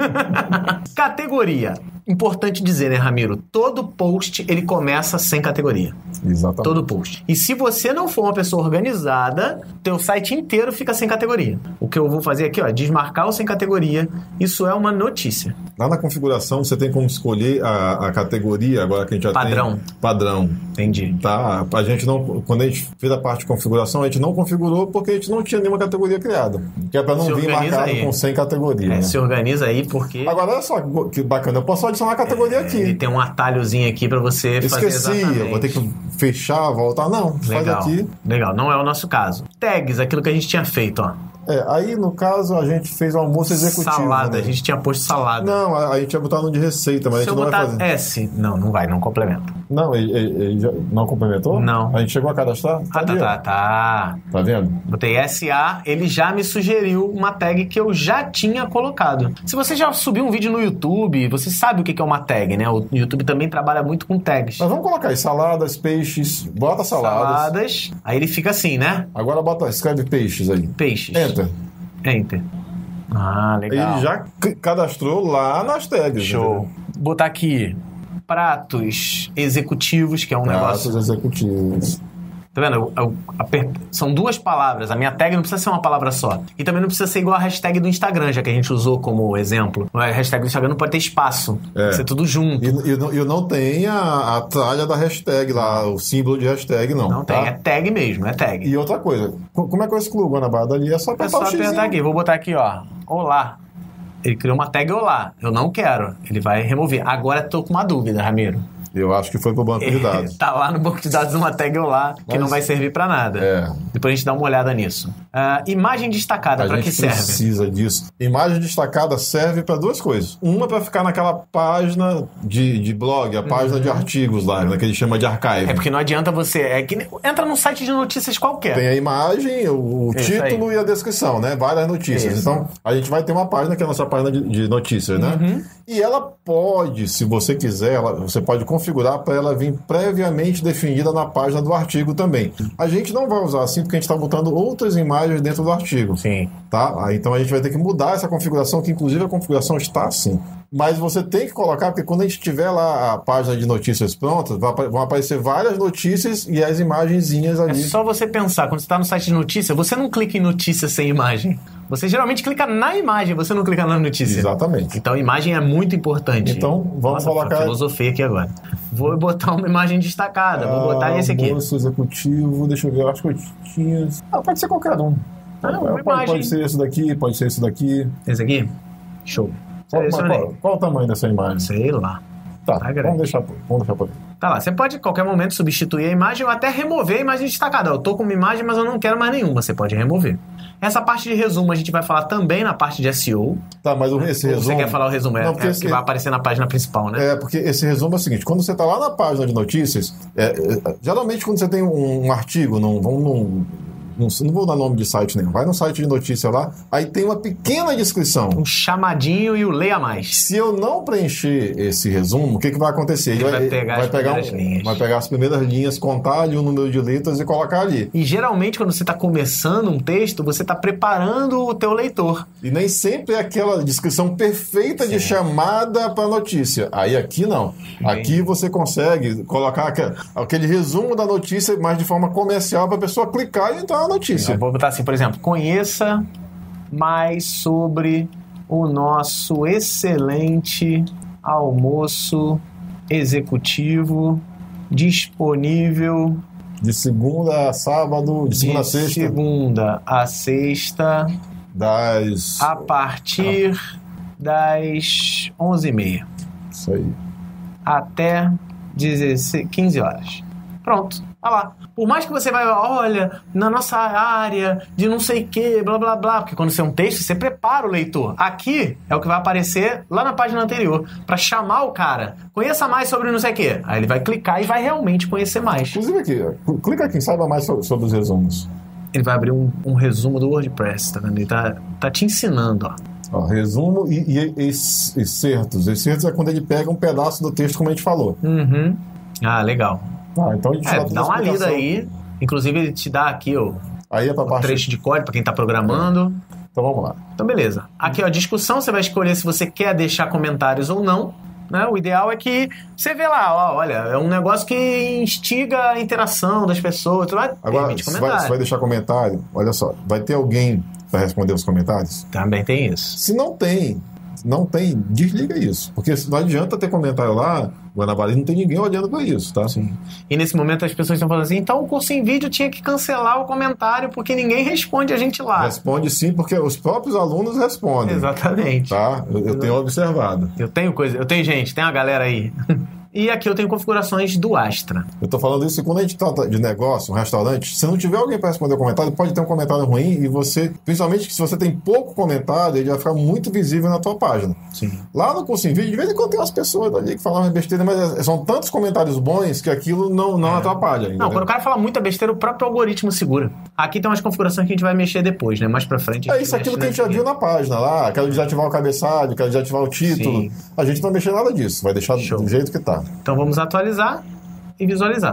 Categoria. Importante dizer, né, Ramiro? Todo post, ele começa sem categoria. Exatamente. Todo post. E se você não for uma pessoa organizada, teu site inteiro fica sem categoria. O que eu vou fazer aqui, ó, desmarcar o sem categoria. Isso é uma notícia. Lá na configuração, você tem como escolher a, a categoria, agora que a gente já Padrão. tem... Padrão. Entendi. Tá? A gente não... Quando a gente fez a parte de configuração, a gente não configurou porque a gente não tinha nenhuma categoria criada. Que é pra não Se vir marcado aí. com sem categoria. É, né? Se organiza aí, porque... Agora, olha só que bacana. Eu posso adicionar a categoria é, aqui. E tem um atalhozinho aqui pra você Esqueci, fazer exatamente. Eu vou ter que fechar, voltar. Não, Legal. faz aqui. Legal, não é o nosso caso. Tags, aquilo que a gente tinha feito, ó. É, aí no caso a gente fez o almoço executivo. Salada, né? a gente tinha posto salada. Não, a, a gente ia botar no de receita, mas Se a gente eu não vai botar fazer. S, não, não vai, não complementa. Não, ele, ele, ele já não complementou? Não. A gente chegou a cadastrar? Ah, tá, ali, tá, tá. Tá vendo? Botei S A, ele já me sugeriu uma tag que eu já tinha colocado. Se você já subiu um vídeo no YouTube, você sabe o que é uma tag, né? O YouTube também trabalha muito com tags. Mas vamos colocar aí, saladas, peixes, bota saladas. Saladas, aí ele fica assim, né? Agora bota, escreve peixes aí. Peixes. Enter. Enter. Ah, legal. Ele já cadastrou lá nas tags. Show. Entendeu? Botar aqui pratos executivos, que é um Pratos negócio... executivos. Tá vendo? Eu, eu, aper... São duas palavras. A minha tag não precisa ser uma palavra só. E também não precisa ser igual a hashtag do Instagram, já que a gente usou como exemplo. A hashtag do Instagram não pode ter espaço. É. Tem que ser tudo junto. E, e, e não tem a, a tralha da hashtag lá, o símbolo de hashtag, não. Não tá? tem, é tag mesmo, é tag. E outra coisa, como é que eu excluo o Guanabara dali? É só apertar é só o xizinho. apertar aqui. Vou botar aqui, ó. Olá. Ele criou uma tag Olá. Eu não quero. Ele vai remover. Agora tô com uma dúvida, Ramiro. Eu acho que foi pro banco de dados. Tá lá no banco de dados uma tag Olá, que Mas, não vai servir pra nada. É. Depois a gente dá uma olhada nisso. Uh, imagem destacada, para que serve? A gente precisa disso. Imagem destacada serve para duas coisas. Uma para ficar naquela página de, de blog, a página uhum. de artigos lá, né, que ele chama de archive. É porque não adianta você... É que entra num site de notícias qualquer. Tem a imagem, o, o título e a descrição, né? Várias notícias. Isso. Então, a gente vai ter uma página que é a nossa página de, de notícias, né? Uhum. E ela pode, se você quiser, ela, você pode configurar para ela vir previamente definida na página do artigo também. A gente não vai usar assim porque a gente está botando outras imagens dentro do artigo. Sim. Tá? Então a gente vai ter que mudar essa configuração, que inclusive a configuração está assim. Mas você tem que colocar, porque quando a gente tiver lá a página de notícias pronta, vão aparecer várias notícias e as imagenzinhas ali. É só você pensar, quando você está no site de notícia, você não clica em notícias sem imagem. Você geralmente clica na imagem, você não clica na notícia. Exatamente. Então, imagem é muito importante. Então, vamos Nossa, colocar... filosofia aqui agora. Vou botar uma imagem destacada. Vou botar ah, esse aqui. Almoço executivo, deixa eu ver, eu acho que eu tinha... Ah, pode ser qualquer um. Ah, pode, pode, pode ser esse daqui, pode ser esse daqui. Esse aqui? Show. Qual, qual, qual o tamanho dessa imagem? Sei lá. Tá, tá vamos deixar, vamos deixar por aí. Tá lá, você pode em qualquer momento substituir a imagem ou até remover a imagem destacada. Eu tô com uma imagem, mas eu não quero mais nenhuma. Você pode remover. Essa parte de resumo a gente vai falar também na parte de S E O. Tá, mas esse resumo... Você quer falar o resumo? É, não, é esse... que vai aparecer na página principal, né? É, porque esse resumo é o seguinte, quando você tá lá na página de notícias, é, é, geralmente quando você tem um, um artigo, num, vamos num... Não, não vou dar nome de site nenhum. Vai no site de notícia lá, aí tem uma pequena descrição. Um chamadinho e o leia mais. Se eu não preencher esse resumo, o que, que vai acontecer? Ele, Ele vai, pegar, vai, as pegar um, vai pegar as primeiras linhas, contar ali o número de letras e colocar ali. E geralmente quando você está começando um texto, você está preparando o teu leitor. E nem sempre é aquela descrição perfeita Sim. de chamada para notícia. Aí aqui não. Sim. Aqui você consegue colocar aquele resumo da notícia, mas de forma comercial para a pessoa clicar e entrar notícia. Eu vou botar assim, por exemplo, conheça mais sobre o nosso excelente almoço executivo disponível de segunda a sábado, de segunda a sexta. De segunda a sexta das a partir ah. das onze e meia. Isso aí. Até dezesseis, quinze horas. Pronto. Olha lá. Por mais que você vai, olha, na nossa área de não sei o que, blá, blá, blá, porque quando você é um texto, você prepara o leitor. Aqui é o que vai aparecer lá na página anterior, para chamar o cara. Conheça mais sobre não sei o que. Aí ele vai clicar e vai realmente conhecer mais. Inclusive aqui, clica aqui, saiba mais sobre, sobre os resumos. Ele vai abrir um, um resumo do WordPress, tá vendo? Ele tá, tá te ensinando, ó. Ó, resumo e, e, e excertos. Excertos é quando ele pega um pedaço do texto, como a gente falou. Uhum. Ah, legal. Ah, então a gente é, dá uma lida aí. Inclusive, ele te dá aqui ó, aí é pra o parte... trecho de código para quem está programando. É. Então vamos lá. Então, beleza. Aqui, ó, discussão. Você vai escolher se você quer deixar comentários ou não. Né? O ideal é que você vê lá, ó, olha, é um negócio que instiga a interação das pessoas. Vai Agora, você vai, você vai deixar comentário, olha só, vai ter alguém para responder os comentários? Também tem isso. Se não tem, não tem, desliga isso. Porque não adianta ter comentário lá, Guanabara, não tem ninguém olhando para isso, tá? Sim. E nesse momento as pessoas estão falando assim, então o curso em vídeo tinha que cancelar o comentário porque ninguém responde a gente lá. Responde sim, porque os próprios alunos respondem. Exatamente. Tá? Eu, eu tenho observado. Eu tenho coisa, eu tenho gente, tem uma galera aí. E aqui eu tenho configurações do Astra. Eu tô falando isso quando a gente trata de negócio, um restaurante, se não tiver alguém para responder o comentário, pode ter um comentário ruim e você, principalmente se você tem pouco comentário, ele vai ficar muito visível na tua página. Sim. Lá no curso em vídeo, de vez em quando tem umas pessoas ali que falam uma besteira, mas são tantos comentários bons que aquilo não, não é. atrapalha. Entendeu? Não, quando o cara fala muita besteira, o próprio algoritmo segura. Aqui tem umas configurações que a gente vai mexer depois, né? Mais pra frente. É isso aquilo que a gente já viu na página lá. Quero desativar o cabeçalho, quero desativar o título. Sim. A gente não vai mexer nada disso, vai deixar Show. do jeito que tá. Então vamos atualizar e visualizar.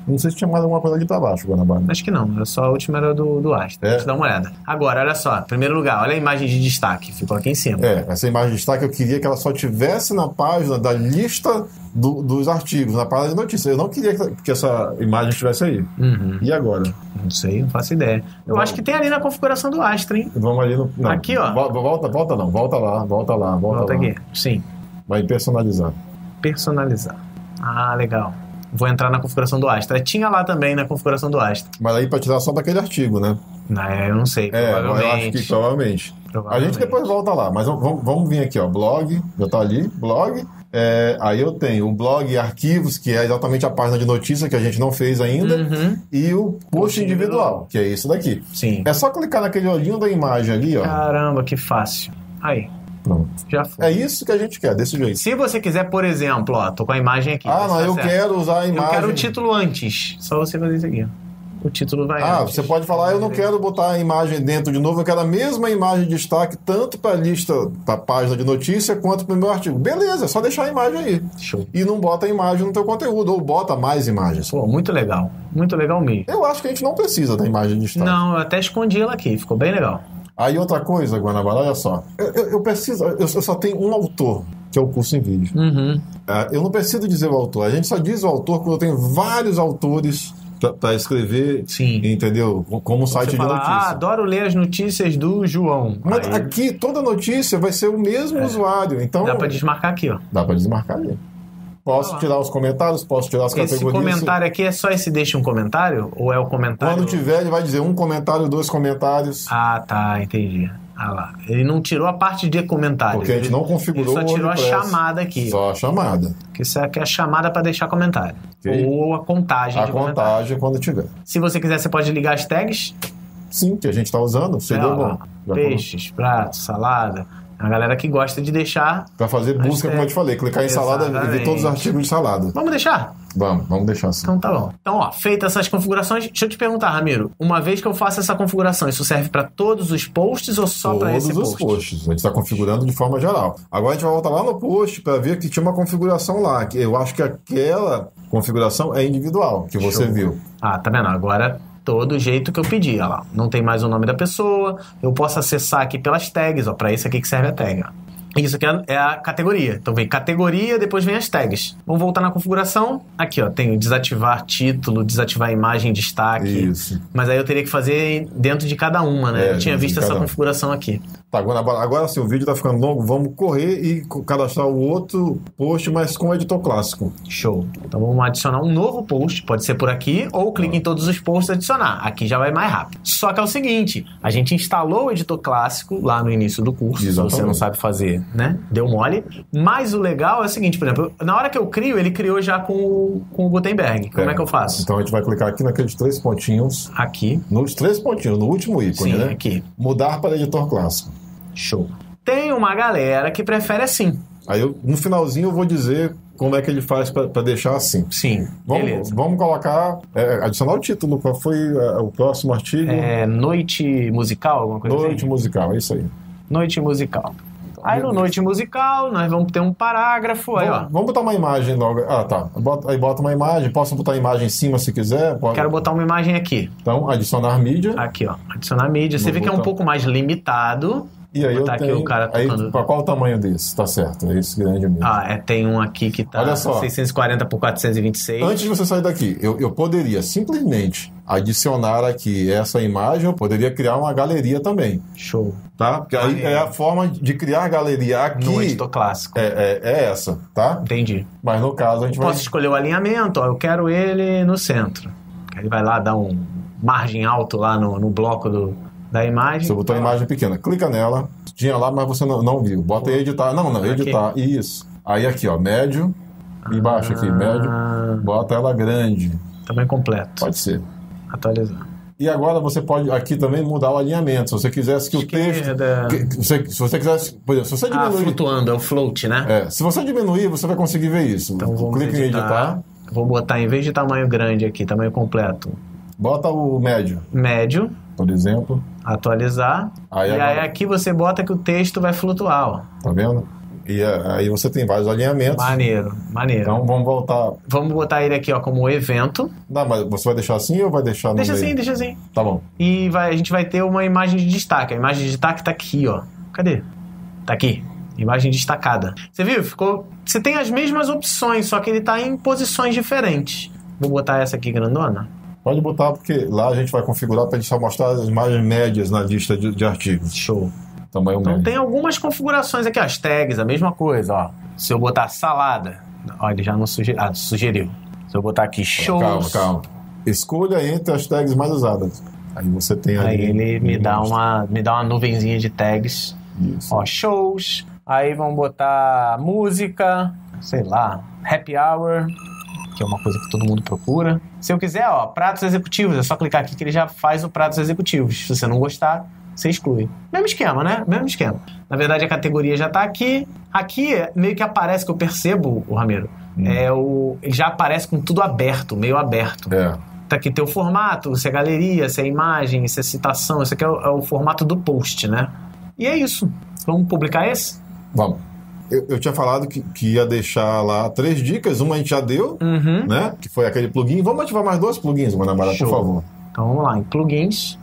Não sei se tinha mais alguma coisa ali pra baixo, Guanabara. Acho que não, é só a última era do, do Astra. É. Deixa eu dar uma olhada. Agora, olha só, primeiro lugar, olha a imagem de destaque, ficou aqui em cima. É, essa imagem de destaque eu queria que ela só tivesse na página da lista do- dos artigos, na página de notícias. Eu não queria que, que essa imagem estivesse aí. Uhum. E agora? Não sei, não faço ideia. Eu Vamos. acho que tem ali na configuração do Astra, hein? Vamos ali no... Não. Aqui, ó. Volta, volta, volta não, volta lá, volta lá, volta, Volta lá. aqui. Sim, Vai personalizar. personalizar. Ah, legal. Vou entrar na configuração do Astra. Tinha lá também na configuração do Astra. Mas aí pra tirar só daquele artigo, né? Não, eu não sei, É, eu provavelmente. acho que provavelmente. A Provavelmente. gente depois volta lá, mas vamos, vamos vir aqui, ó, blog, já tá ali, blog. É, aí eu tenho o blog e arquivos, que é exatamente a página de notícia que a gente não fez ainda, Uhum. e o post Post individual, individual. que é isso daqui. Sim. É só clicar naquele olhinho da imagem ali, ó. Caramba, que fácil. Aí, Pronto. já foi. É isso que a gente quer, desse jeito. Se você quiser, por exemplo, ó, tô com a imagem aqui. Ah, vê se não, tá eu certo. quero usar a Eu imagem. quero o título antes. Só você fazer isso aqui, ó. O título vai Ah, antes. você pode falar, eu não quero botar a imagem dentro de novo, eu quero a mesma imagem de destaque, tanto para a lista, para a página de notícia, quanto para o meu artigo. Beleza, é só deixar a imagem aí. Show. E não bota a imagem no teu conteúdo, ou bota mais imagens. Pô, muito legal. Muito legal mesmo. Eu acho que a gente não precisa da imagem de destaque. Não, eu até escondi ela aqui. Ficou bem legal. Aí outra coisa, Guanabara, olha só. Eu, eu, eu preciso, eu, eu só tenho um autor, que é o curso em vídeo. Uhum. Ah, eu não preciso dizer o autor, a gente só diz o autor quando eu tenho vários autores para escrever, Sim. entendeu? Como um site Você de fala, notícia. ah, adoro ler as notícias do João. Mas Aí aqui, toda notícia vai ser o mesmo usuário, então... dá pra desmarcar aqui, ó. Dá pra desmarcar ali. Posso Olha lá. tirar os comentários, posso tirar as Esse categorias. comentário aqui é só esse deixa um comentário? Ou é o comentário? Quando tiver, ele vai dizer um comentário, dois comentários. Ah, tá, entendi. Ah lá. Ele não tirou a parte de comentário. Porque a gente Ele- não configurou Ele só o tirou a WordPress. chamada aqui. Só a chamada. Que isso aqui é a chamada para deixar comentário. Ok. Ou a contagem A de comentário. contagem quando tiver. Se você quiser, você pode ligar as tags. Sim, que a gente está usando, seria É, ó, bom. Já peixes, pratos, salada. A galera que gosta de deixar. Para fazer busca, é- como eu te falei, clicar em salada e ver Exatamente. todos os artigos de salada. Vamos deixar? Vamos, vamos deixar assim. Então tá bom. Então, ó, feitas essas configurações, deixa eu te perguntar, Ramiro. Uma vez que eu faço essa configuração, isso serve para todos os posts ou só para Todos esse os post? posts. A gente está configurando de forma geral. Agora a gente vai voltar lá no post para ver que tinha uma configuração lá. Que eu acho que aquela configuração é individual, que você Show. viu. Ah, tá vendo? Agora todo jeito que eu pedi, ó lá. Não tem mais o nome da pessoa. Eu posso acessar aqui pelas tags, ó. Para isso aqui que serve a tag, ó. Isso aqui é a categoria. Então vem categoria, depois vem as tags. Vamos voltar na configuração. Aqui, ó, tem desativar título, desativar imagem, destaque. Isso. Mas aí eu teria que fazer dentro de cada uma, né? É, eu tinha dentro visto de essa cada uma. configuração aqui. Tá, agora, agora sim, o vídeo tá ficando longo. Vamos correr e co- cadastrar o outro post, mas com o editor clássico. Show. Então vamos adicionar um novo post, pode ser por aqui, ou clique em todos os posts e adicionar. Aqui já vai mais rápido. Só que é o seguinte, a gente instalou o editor clássico lá no início do curso, Exatamente. se você não sabe fazer, né? Deu mole. Mas o legal é o seguinte, por exemplo, na hora que eu crio, ele criou já com o, com o Gutenberg. Como é. que eu faço? Então a gente vai clicar aqui naqueles três pontinhos. Aqui. Nos três pontinhos, no último ícone, Sim, né? aqui. Mudar para editor clássico. Show. Tem uma galera que prefere assim. Aí eu, no finalzinho eu vou dizer como é que ele faz para deixar assim. Sim, Vamos, beleza. vamos colocar, é, adicionar o título. Qual foi é, o próximo artigo? É, noite musical, alguma coisa Noite assim? musical, é isso aí. Noite musical. Aí no Noite Musical, nós vamos ter um parágrafo, aí ó. Vamos, vamos botar uma imagem logo. Ah, tá. Bota, aí bota uma imagem. Posso botar a imagem em cima se quiser? Pode. Quero botar uma imagem aqui. Então, adicionar mídia. Aqui, ó. Adicionar mídia. Você Vou vê que é um botar. pouco mais limitado. E aí Vou eu botar aqui tenho... o cara aí, tocando. pra qual o tamanho desse? Tá certo, é esse grande mesmo. Ah, é, tem um aqui que tá Olha só. seiscentos e quarenta por quatrocentos e vinte e seis. Antes de você sair daqui, eu, eu poderia simplesmente adicionar aqui essa imagem, eu poderia criar uma galeria também, Show. tá? Porque aí Ah, é. é a forma de criar galeria aqui. No editor clássico. É, é, é essa, tá? Entendi. Mas no caso a gente vai... Posso escolher o alinhamento, ó. Eu quero ele no centro. Aí ele vai lá dar um margem alto lá no, no bloco do, da imagem. Você botou a imagem pequena, clica nela, tinha lá, mas você não, não viu. Bota aí editar. Não, não, Aqui. editar. Isso. Aí aqui, ó, médio. E baixo aqui, médio. Ah, Bota ela grande. tamanho completo. Pode ser. Atualizar. E agora você pode aqui também mudar o alinhamento. Se você quisesse que o texto. Esquerda. que- que você- se você quisesse. Por exemplo, se você Ah, diminuir. flutuando, é o float, né? é, se você diminuir, você vai conseguir ver isso. Então vamos Clica em editar. editar. Vou botar, em vez de tamanho grande aqui, tamanho completo, Bota o médio, médio, por exemplo. atualizar. Aí e agora- aí aqui você bota que o texto vai flutuar, ó. Tá vendo? E aí você tem vários alinhamentos. Maneiro, maneiro. Então vamos voltar. Vamos botar ele aqui, ó, como evento. Não, mas você vai deixar assim ou vai deixar no Deixa meio? assim, deixa assim. Tá bom. E vai, a gente vai ter uma imagem de destaque. A imagem de destaque tá aqui, ó. Cadê? Tá aqui. Imagem destacada. Você viu? Ficou... Você tem as mesmas opções, só que ele tá em posições diferentes. Vou botar essa aqui grandona. Pode botar, porque lá a gente vai configurar para a gente só mostrar as imagens médias na lista de, de artigos. Show. Tamanho Então médio. tem algumas configurações aqui, ó. As tags, a mesma coisa, ó. Se eu botar salada... Ó, ele já não sugeriu. Ah, sugeriu. Se eu botar aqui shows... Calma, calma. Escolha entre as tags mais usadas. Aí você tem ali... Aí ele me dá, uma, me dá uma nuvenzinha de tags. Isso. Ó, shows. Aí vamos botar música, sei lá, happy hour, que é uma coisa que todo mundo procura. Se eu quiser, ó, pratos executivos, é só clicar aqui que ele já faz o pratos executivos. Se você não gostar, você exclui. Mesmo esquema, né? Mesmo esquema. Na verdade, a categoria já tá aqui. Aqui, meio que aparece, que eu percebo, o Ramiro, hum. é o, ele já aparece com tudo aberto, meio aberto. É. Tá aqui tem o formato, se é galeria, se é imagem, se é citação. Esse aqui é o, é o formato do post, né? E é isso. Vamos publicar esse? Vamos. Eu, eu tinha falado que, que ia deixar lá três dicas. Uma a gente já deu, uhum. né? Que foi aquele plugin. Vamos ativar mais dois plugins, Guanabara, por favor. Então vamos lá, em plugins.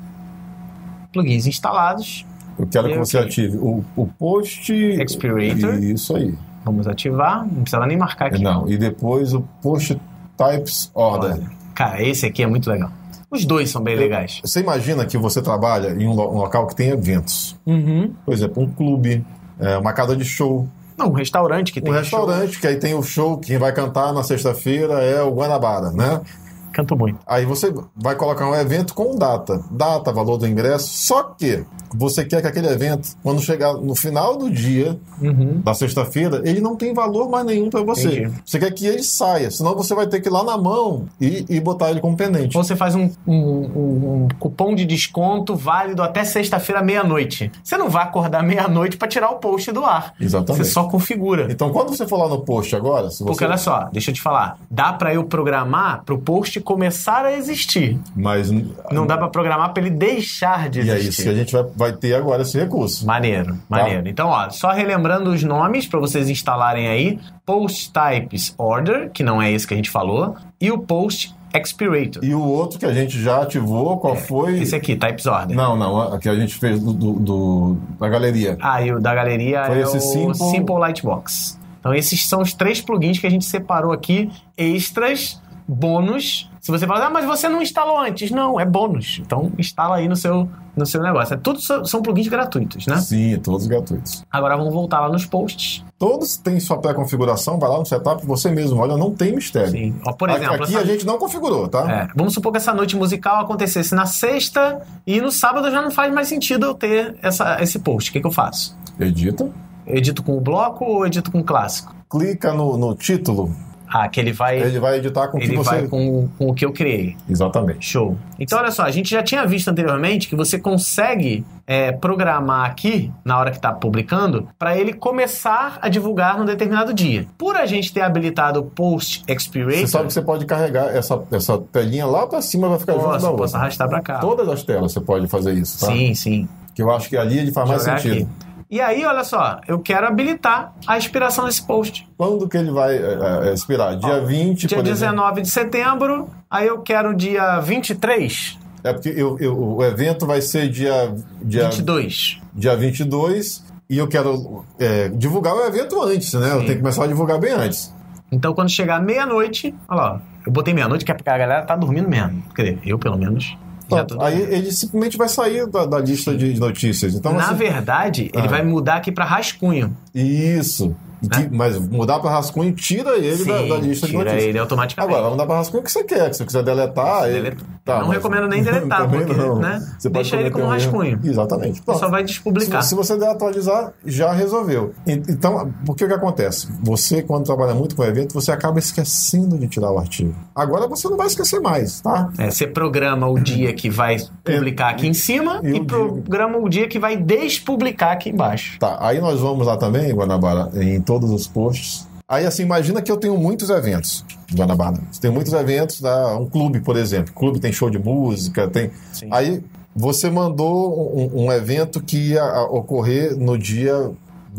Plugins instalados. Eu quero e que você okay. ative o, o Post... Expirator. Isso aí. Vamos ativar. Não precisa nem marcar aqui. Não, e depois o Post Types Order. Olha, cara, esse aqui é muito legal. Os dois são bem eu, legais. Você imagina que você trabalha em um, lo- um local que tem eventos. Uhum. Por exemplo, um clube, é, uma casa de show. Não, um restaurante que tem Um restaurante, show. que aí tem o show, quem vai cantar na sexta-feira é o Guanabara, né? Canto muito. Aí você vai colocar um evento com data. Data, valor do ingresso. Só que você quer que aquele evento, quando chegar no final do dia, uhum. da sexta-feira, ele não tem valor mais nenhum para você. Entendi. Você quer que ele saia, senão você vai ter que ir lá na mão e, e botar ele como pendente. Ou você faz um, um, um, um cupom de desconto válido até sexta-feira, meia-noite. Você não vai acordar meia-noite para tirar o post do ar. Exatamente. Você só configura. Então, quando você for lá no post agora... Se você... Porque olha só, deixa eu te falar. Dá para eu programar para o post começar a existir. Mas... Não dá para programar para ele deixar de E existir. é isso que a gente vai, vai ter agora, esse recurso. Maneiro, maneiro. Tá. Então, ó, só relembrando os nomes para vocês instalarem aí. Post Types Order, que não é esse que a gente falou, e o Post Expirator. E o outro que a gente já ativou, qual é, foi? Esse aqui, Types Order. Não, não, que a gente fez do, do, do, da galeria. Ah, e o da galeria foi é esse o Simple... Simple Lightbox. Então, esses são os três plugins que a gente separou aqui, extras, bônus. Se você falar, ah, mas você não instalou antes. Não, é bônus. Então, instala aí no seu, no seu negócio. É, tudo são plugins gratuitos, né? Sim, todos gratuitos. Agora, vamos voltar lá nos posts. Todos têm sua pré-configuração, vai lá no setup você mesmo. Olha, não tem mistério. Sim. Ó, por exemplo... Aqui essa... a gente não configurou, tá? É, vamos supor que essa noite musical acontecesse na sexta e no sábado já não faz mais sentido eu ter essa, esse post. O que, que eu faço? Edita. Edito com o bloco ou edito com o clássico? Clica no, no título. Ah, que ele vai... Ele vai editar com o que Ele você... vai com, com o que eu criei. Exatamente. Show. Então, olha só, a gente já tinha visto anteriormente que você consegue é, programar aqui, na hora que está publicando, para ele começar a divulgar num determinado dia. Por a gente ter habilitado o Post Expirator... Você sabe que você pode carregar essa, essa telinha lá para cima, vai ficar posso, junto da outra. Posso arrastar para cá. Todas as telas você pode fazer isso, tá? Sim, sim. Que eu acho que ali ele faz mais Jogar sentido. Aqui. E aí, olha só, eu quero habilitar a expiração desse post. Quando que ele vai é, é, expirar? Dia Ó, vinte, dia por dezenove de setembro, aí eu quero dia vinte e três. É porque eu, eu, o evento vai ser dia... dia vinte e dois. Dia vinte e dois, e eu quero é, divulgar o evento antes, né? Sim. Eu tenho que começar a divulgar bem antes. Então, quando chegar meia-noite, olha lá, eu botei meia-noite, que é porque a galera tá dormindo mesmo. Quer dizer, eu pelo menos... Pronto, aí ele simplesmente vai sair da, da lista de notícias. Então, Na assim, verdade, ele ah. vai mudar aqui para rascunho. Isso. Né? Que, mas mudar para rascunho tira ele Sim, da, da lista de tira notícias. ele automaticamente. Agora, vai mudar para rascunho o que você quer. Se você quiser deletar... Ele... Deleta. Tá, não mas... recomendo nem deletar, porque não. Né? Você deixa ele como um rascunho. Erro. Exatamente. Você só vai despublicar. Se, se você der atualizar, já resolveu. Então, por que que acontece? Você, quando trabalha muito com evento, você acaba esquecendo de tirar o artigo. Agora você não vai esquecer mais, tá? É, você programa o dia que vai publicar aqui em cima e, e programa o dia que vai despublicar aqui embaixo. Tá, aí nós vamos lá também, Guanabara, em todos os posts. Aí, assim, imagina que eu tenho muitos eventos, Guanabara. Tem muitos eventos, tá? Um clube, por exemplo. Clube tem show de música, tem... Sim. Aí, você mandou um, um evento que ia ocorrer no dia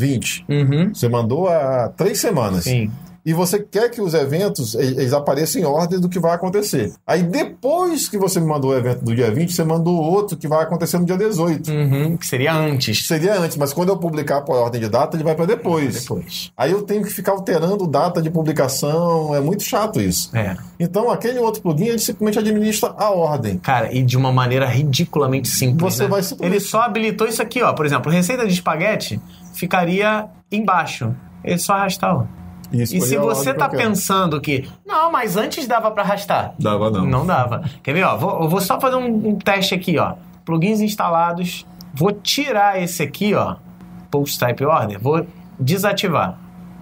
vinte. Uhum. Você mandou há três semanas. Sim. E você quer que os eventos eles apareçam em ordem do que vai acontecer. Aí depois que você me mandou o evento do dia vinte, você mandou outro que vai acontecer no dia dezoito. Uhum, que seria antes. Seria antes, mas quando eu publicar por ordem de data, ele vai para depois. Depois. Aí eu tenho que ficar alterando data de publicação, é muito chato isso. É. Então aquele outro plugin, ele simplesmente administra a ordem. Cara, e de uma maneira ridiculamente simples, Você né? vai simplesmente... Ele só habilitou isso aqui, ó. Por exemplo, receita de espaguete ficaria embaixo. Ele só arrastava. E, e se você tá pensando que, não, mas antes dava pra arrastar. Dava não. Não dava. Quer ver, ó? Vou, eu vou só fazer um, um teste aqui, ó. Plugins instalados. Vou tirar esse aqui, ó. Post Type Order. Vou desativar.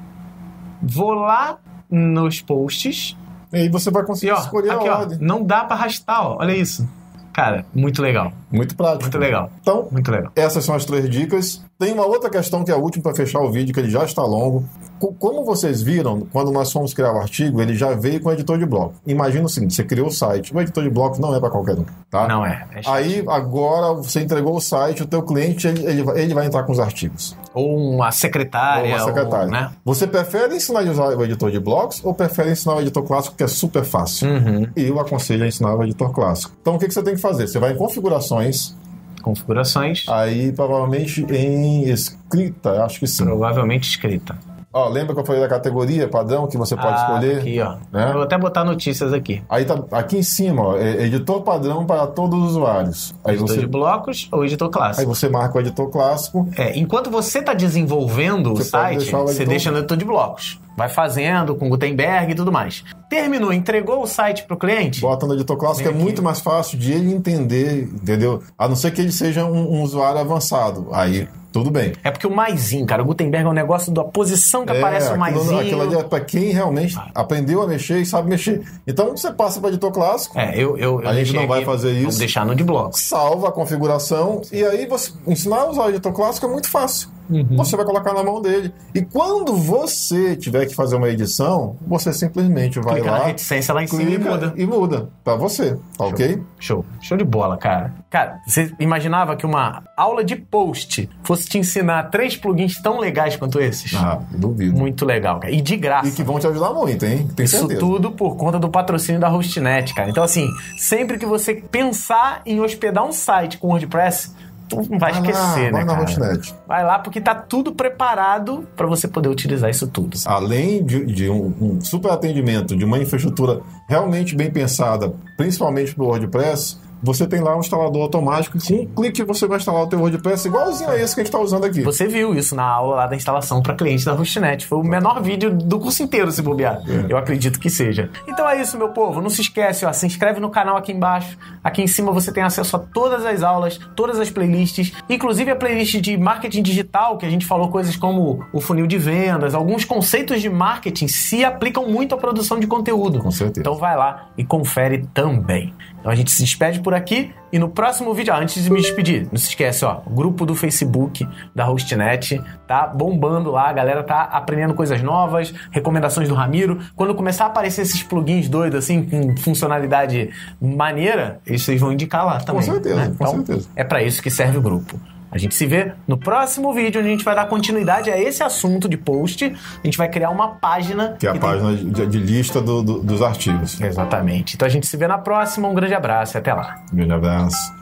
Vou lá nos posts. E aí você vai conseguir E, ó, escolher aqui, a ó, ordem. não dá pra arrastar, ó. Olha isso. Cara, muito legal. Muito prático. Muito legal. Então, Muito legal. essas são as três dicas. Tem uma outra questão que é a última para fechar o vídeo, que ele já está longo. Co- Como vocês viram, quando nós fomos criar o artigo, ele já veio com o editor de bloco. Imagina o seguinte, você criou o site. O editor de bloco não é para qualquer um, tá? Não é. é chato. Aí, agora, você entregou o site, o teu cliente, ele, ele, vai- ele vai entrar com os artigos. Ou uma secretária. Ou uma secretária. Ou, né? Você prefere ensinar a usar o editor de blocos ou prefere ensinar o editor clássico, que é super fácil? Uhum. Eu aconselho a ensinar o editor clássico. Então, o que, que você tem que fazer? Você vai em configurações, Configurações. aí provavelmente em escrita, acho que sim. Provavelmente escrita. Ó, lembra que eu falei da categoria padrão que você pode Ah, escolher? aqui, ó. Né? Eu vou até botar notícias aqui. Aí tá aqui em cima, ó, é editor padrão para todos os usuários. Aí Editor você, de blocos ou editor aí clássico. você marca o editor clássico. É, enquanto você está desenvolvendo Você o site, pode deixar o você editor- deixa no editor de blocos. Vai fazendo com Gutenberg e tudo mais. Terminou, entregou o site pro cliente? Bota no editor clássico, Vem é aqui. muito mais fácil de ele entender, entendeu? A não ser que ele seja um, um usuário avançado. Aí, tudo bem. É porque o maisinho, cara, o Gutenberg é um negócio da posição que aparece o aquilo, maisinho. aquilo ali é para quem realmente aprendeu a mexer e sabe mexer. Então, você passa para editor clássico, É, eu, eu, eu A gente deixei não vai aqui, fazer Vamos isso. deixar no de blocos. salva a configuração e aí você ensinar a usar o editor clássico é muito fácil. Uhum. Você vai colocar na mão dele. E quando você tiver que fazer uma edição, você simplesmente vai Clica lá, na reticência lá em cima e clica muda. e muda para você, tá ok? Show. Show de bola, cara. Cara, você imaginava que uma aula de post fosse te ensinar três plugins tão legais quanto esses? Ah, duvido. Muito legal, cara. E de graça. E que vão te ajudar muito, hein? Tem Isso certeza. tudo por conta do patrocínio da Hostnet, cara. Então, assim, sempre que você pensar em hospedar um site com WordPress, tu não vai, Vai lá, esquecer, vai né, na cara? Hostnet. Vai lá, porque tá tudo preparado para você poder utilizar isso tudo. Além de, de um, um super atendimento, de uma infraestrutura realmente bem pensada, principalmente para o WordPress, você tem lá um instalador automático e com um clique você vai instalar o teu WordPress igualzinho a esse que a gente está usando aqui. Você viu isso na aula lá da instalação para clientes da Hostnet. Foi o menor vídeo do curso inteiro, se bobear. É. Eu acredito que seja. Então é isso, meu povo. Não se esquece, ó, se inscreve no canal aqui embaixo. Aqui em cima você tem acesso a todas as aulas, todas as playlists, inclusive a playlist de marketing digital, que a gente falou coisas como o funil de vendas. Alguns conceitos de marketing se aplicam muito à produção de conteúdo. Com certeza. Então vai lá e confere também. Então a gente se despede por aqui e no próximo vídeo, ah, antes de me despedir, não se esquece, ó, o grupo do Facebook da Hostnet tá bombando lá, a galera tá aprendendo coisas novas, recomendações do Ramiro. Quando começar a aparecer esses plugins doidos assim, com funcionalidade maneira, eles vocês vão indicar lá também. certeza, né? com Então, certeza. é pra isso que serve o grupo. A gente se vê no próximo vídeo, onde a gente vai dar continuidade a esse assunto de post. A gente vai criar uma página... Que é a tem- página de, de lista do- do- dos artigos. Exatamente. Então a gente se vê na próxima. Um grande abraço e até lá. Um grande abraço.